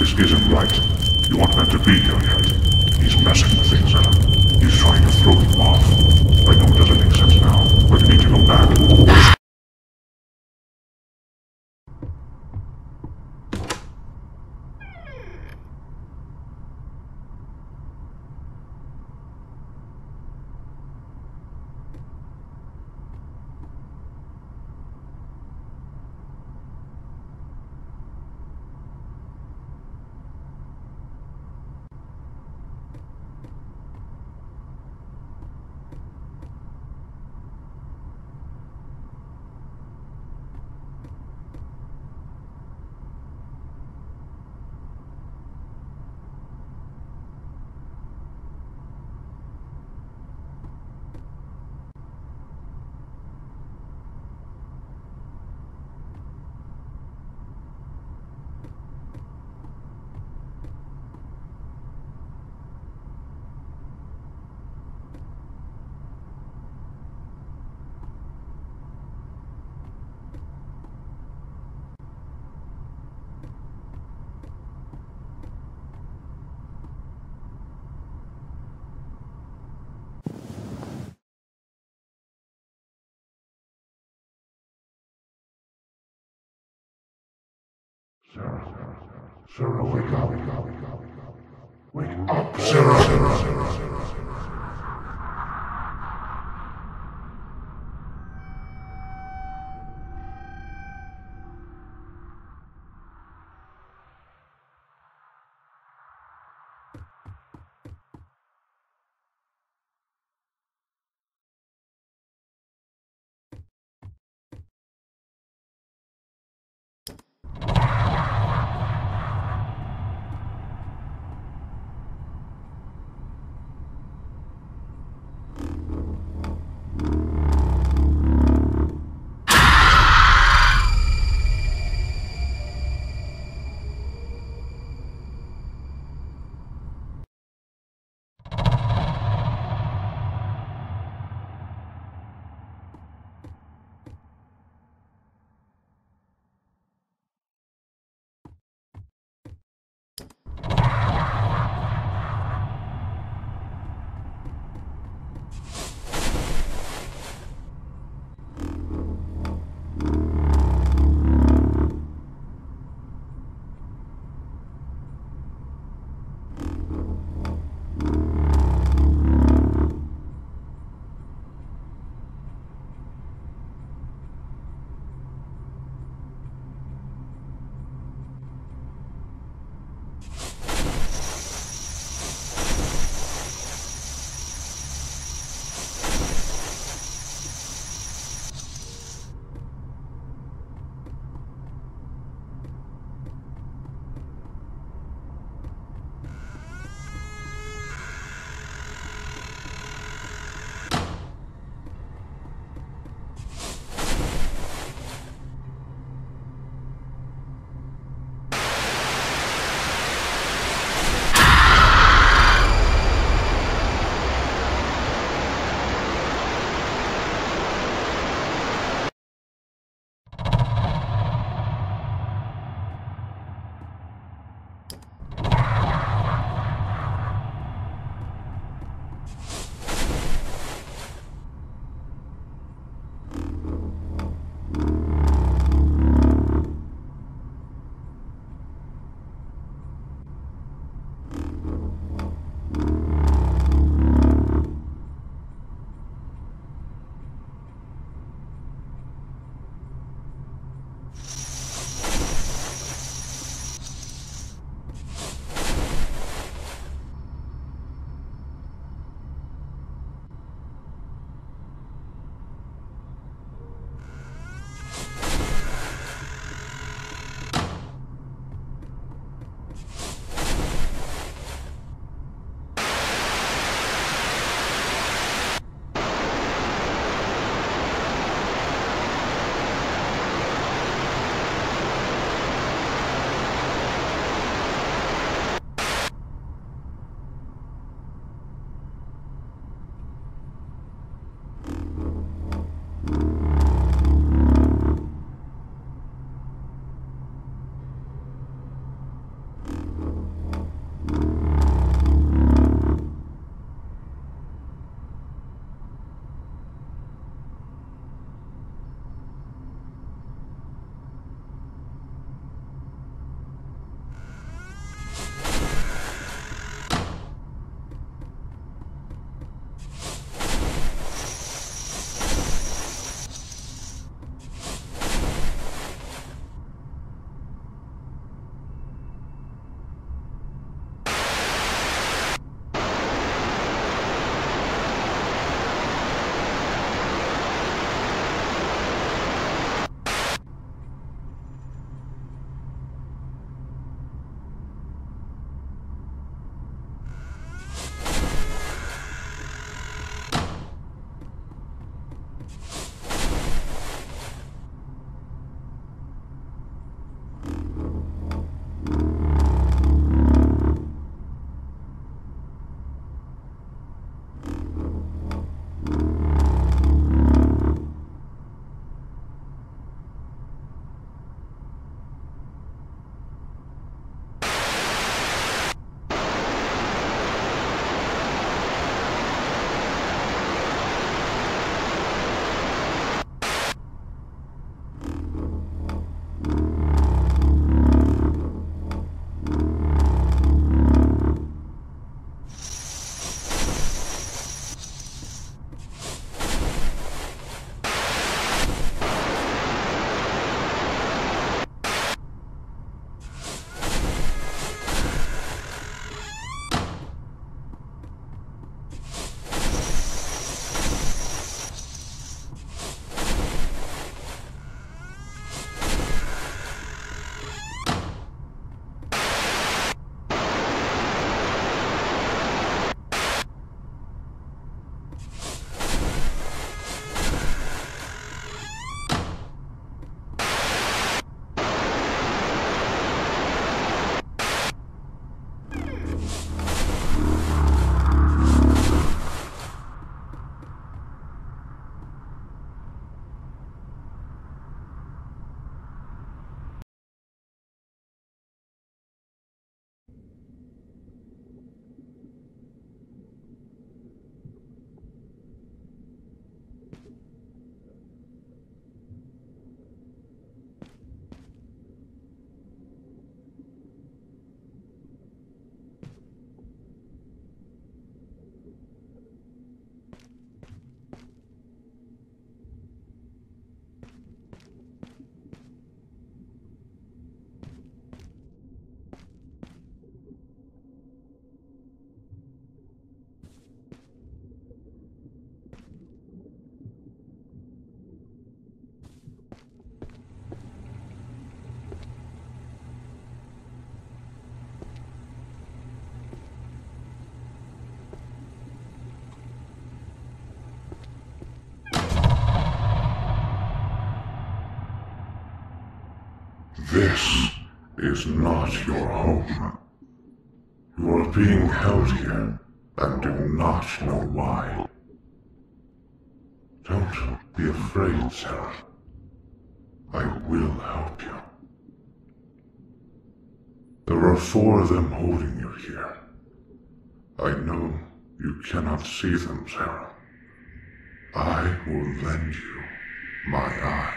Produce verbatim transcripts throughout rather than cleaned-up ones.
This isn't right. You aren't meant to be here yet. He's messing with things up. He's trying to throw you off. I know it doesn't make sense now, but you need to go back. Sarah, Sarah, wake up, wake up, wake up, wake up, Sarah, Sarah, Sarah, Sarah, Sarah. This is not your home. You are being held here and do not know why. Don't be afraid, Sarah. I will help you. There are four of them holding you here. I know you cannot see them, Sarah. I will lend you my eyes.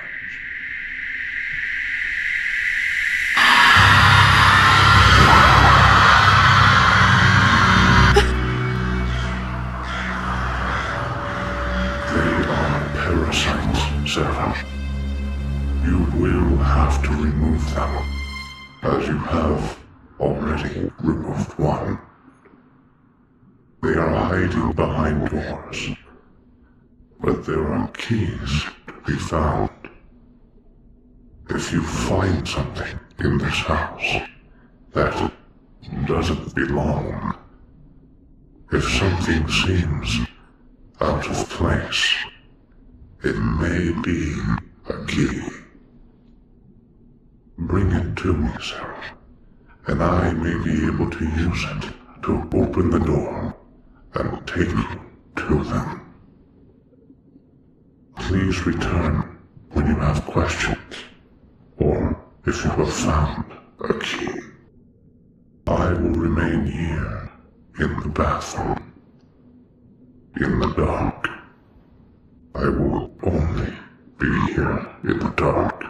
They are parasites, Sarah. You will have to remove them, as you have already removed one. They are hiding behind doors, but there are keys to be found. If you find something in this house that doesn't belong, if something seems out of place, it may be a key. Bring it to me, Sarah, and I may be able to use it to open the door and take you to them. Please return when you have questions, or if you have found a key. I will remain here in the bathroom, in the dark. I will only be here in the dark.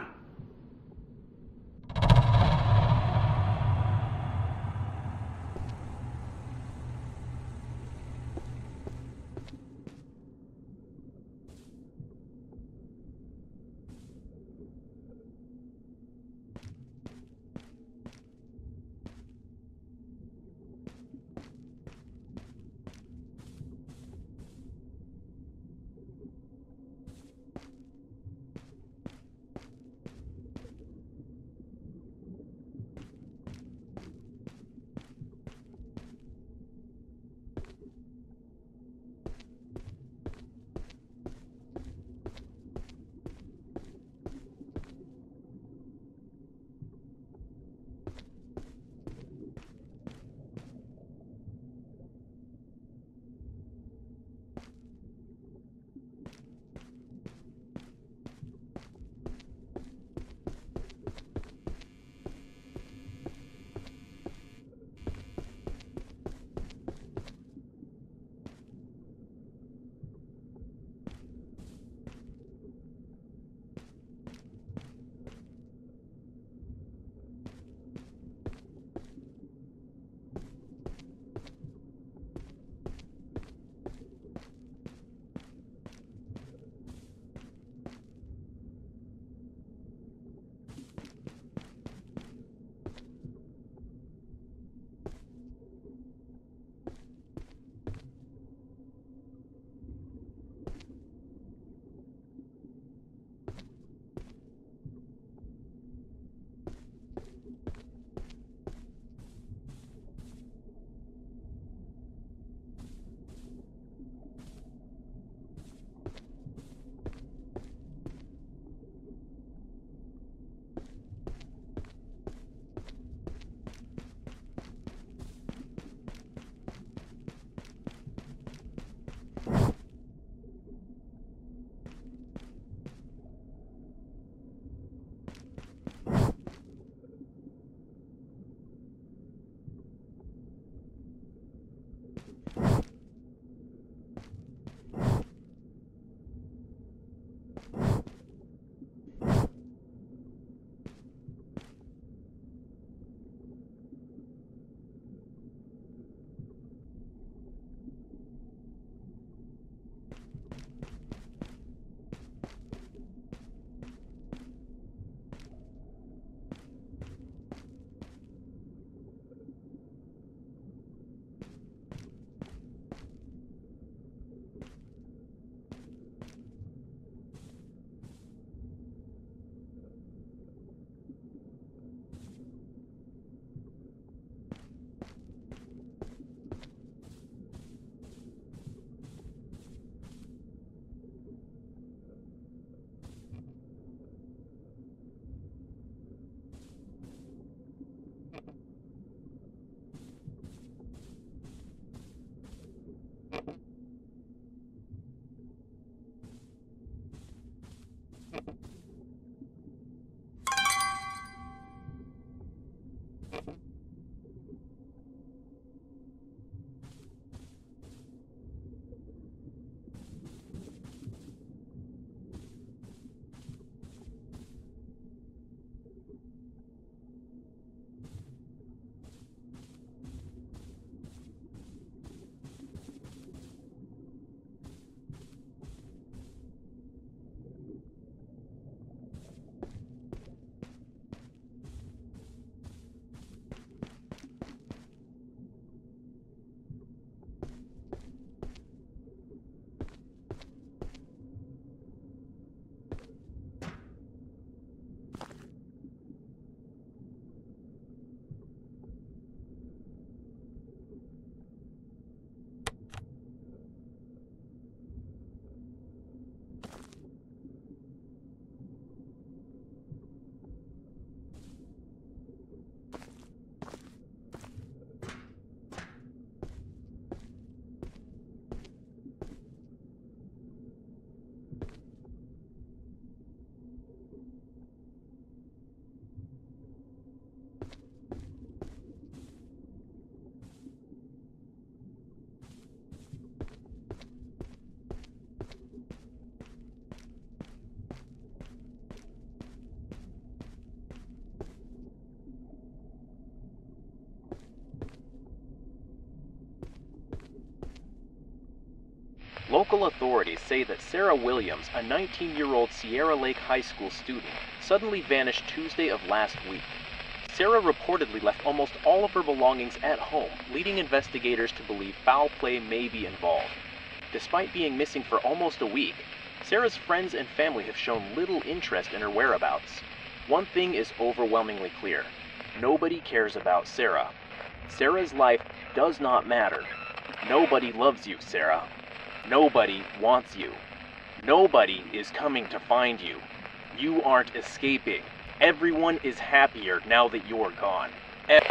Local authorities say that Sarah Williams, a nineteen-year-old Sierra Lake High School student, suddenly vanished Tuesday of last week. Sarah reportedly left almost all of her belongings at home, leading investigators to believe foul play may be involved. Despite being missing for almost a week, Sarah's friends and family have shown little interest in her whereabouts. One thing is overwhelmingly clear. Nobody cares about Sarah. Sarah's life does not matter. Nobody loves you, Sarah. Nobody wants you. Nobody is coming to find you. You aren't escaping. Everyone is happier now that you're gone. E-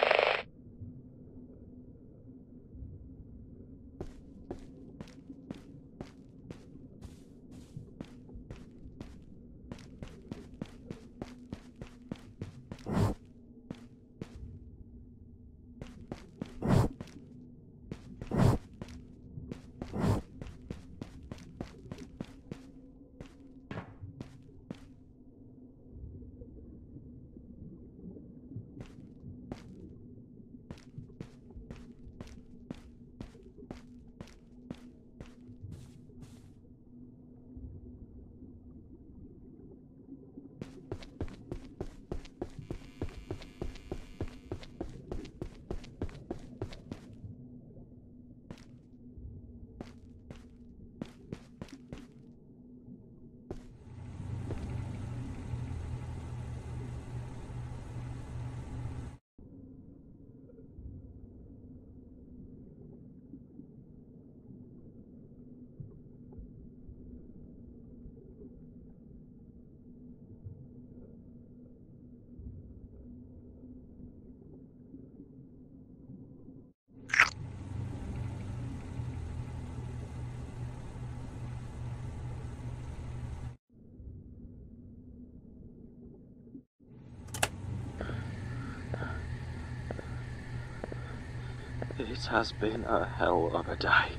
It has been a hell of a day.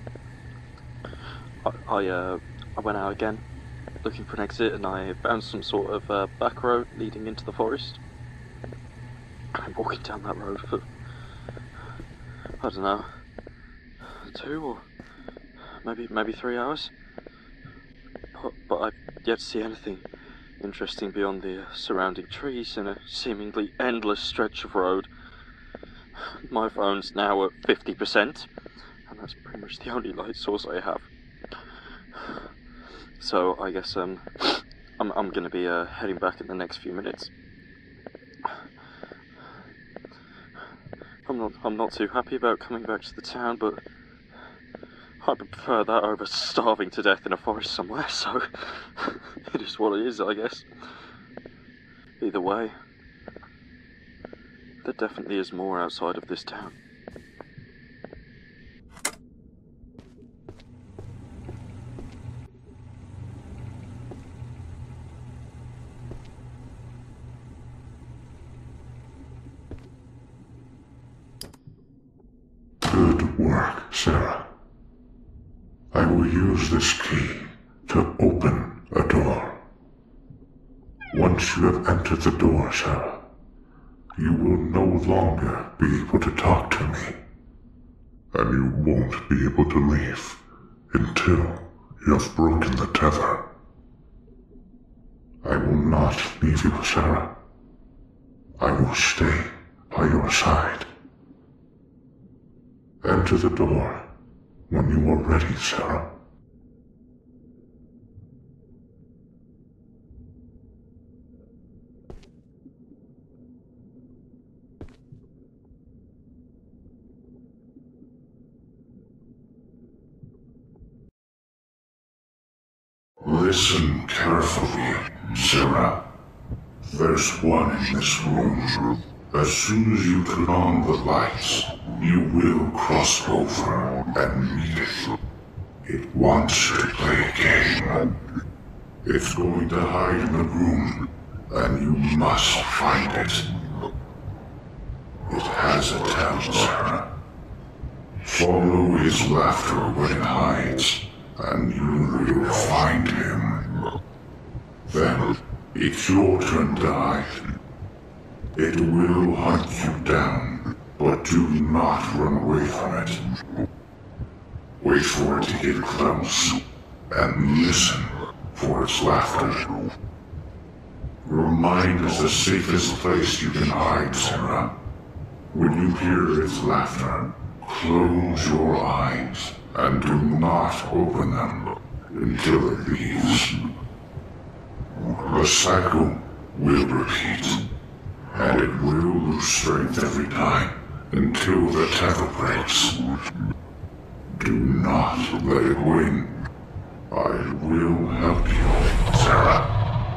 I, I, uh, I went out again, looking for an exit, and I found some sort of uh, back road leading into the forest. I'm walking down that road for, I don't know, two or maybe maybe three hours. But, but I've yet to see anything interesting beyond the uh, surrounding trees and a seemingly endless stretch of road. My phone's now at fifty percent, and that's pretty much the only light source I have. So I guess um, I'm I'm gonna be uh, heading back in the next few minutes. I'm not I'm not too happy about coming back to the town, but I prefer that over starving to death in a forest somewhere. So it is what it is, I guess. Either way, there definitely is more outside of this town. Good work, Sarah. I will use this key to open a door. Once you have entered the door, Sarah, you will no longer be able to talk to me, and you won't be able to leave until you have broken the tether. I will not leave you, Sarah. I will stay by your side. Enter the door when you are ready, Sarah. Listen carefully, Sarah. There's one in this room. As soon as you turn on the lights, you will cross over and meet it. It wants to play a game. It's going to hide in the room, and you must find it. It has a tail, Sarah. Follow his laughter when it hides, and you will find him. Then, it's your turn to hide. It will hunt you down, but do not run away from it. Wait for it to get close, and listen for its laughter. Your mind is the safest place you can hide, Sarah. When you hear its laughter, close your eyes and do not open them until it leaves. The cycle will repeat, and it will lose strength every time until the tether breaks. Do not let it win. I will help you, Sarah.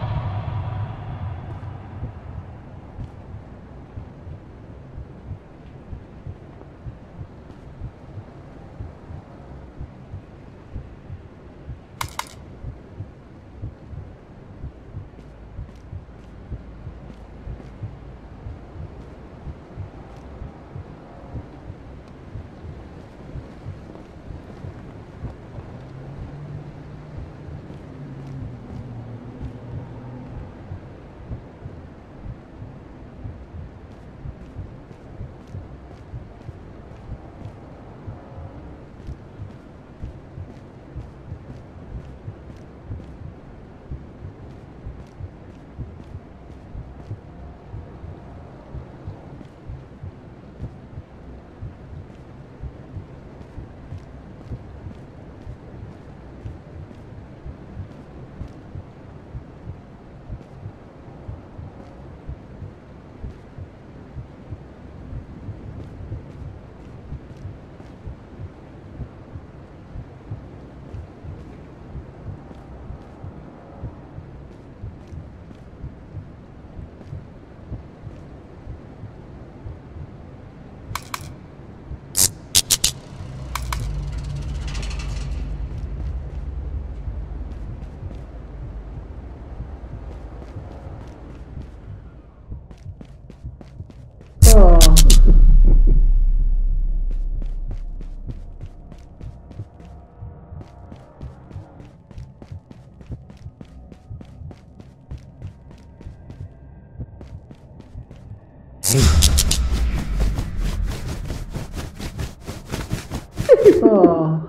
Oh.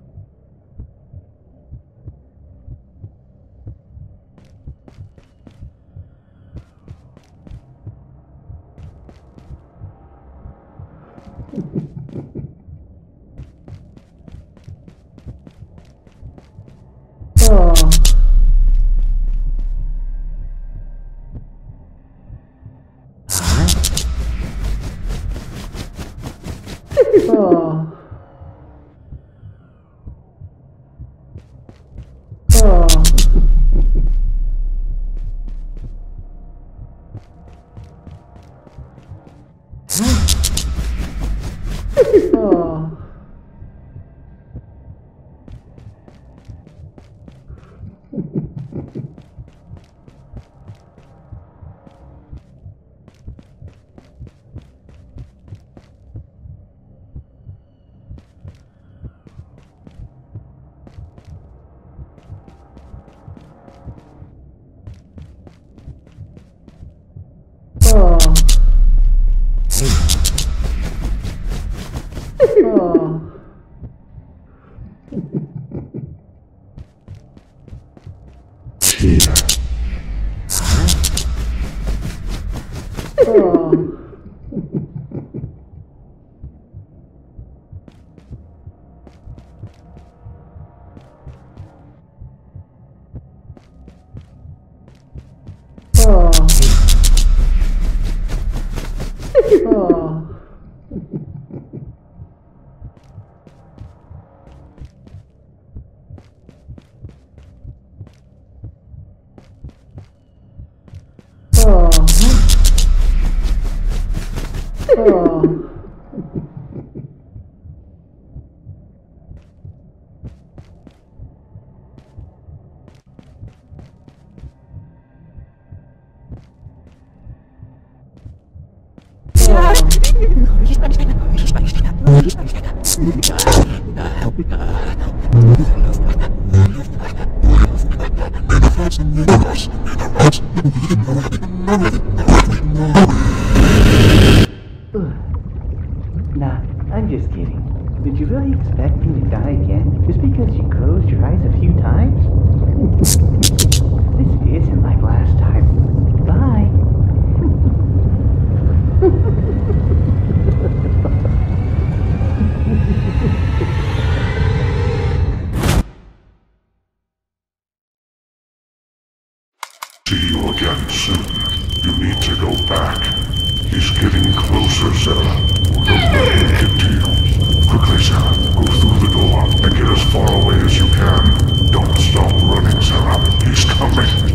Oh. Nah, I'm just kidding. Did you really expect me to die again? you again soon. You need to go back. He's getting closer, Sarah. Don't let him get to you. Quickly, Sarah. Go through the door and get as far away as you can. Don't stop running, Sarah. He's coming.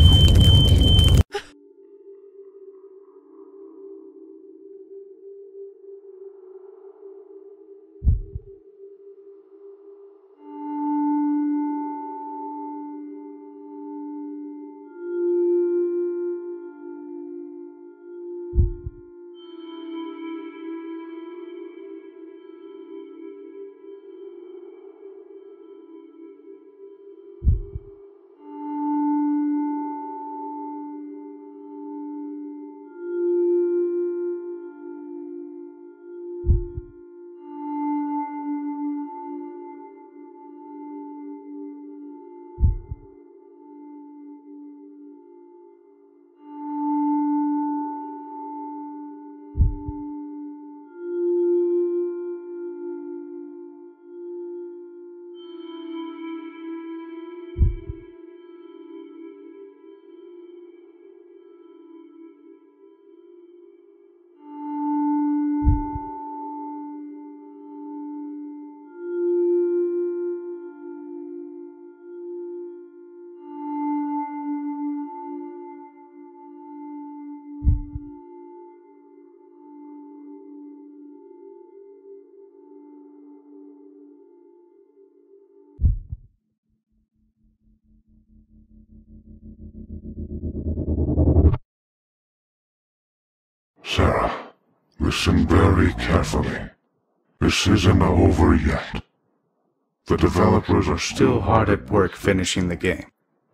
Sarah, listen very carefully. This isn't over yet. The developers are still hard at work finishing the game.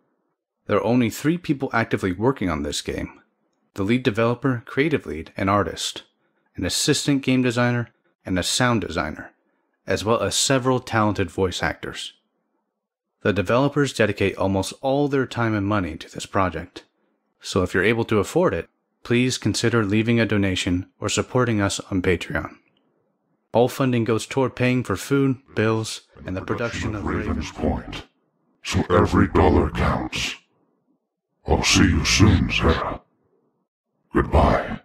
There are only three people actively working on this game: the lead developer, creative lead, and artist, an assistant game designer, and a sound designer, as well as several talented voice actors. The developers dedicate almost all their time and money to this project, so if you're able to afford it, please consider leaving a donation or supporting us on Patreon. All funding goes toward paying for food, bills, and the production of Raven's Point, so every dollar counts. I'll see you soon, Sarah. Goodbye.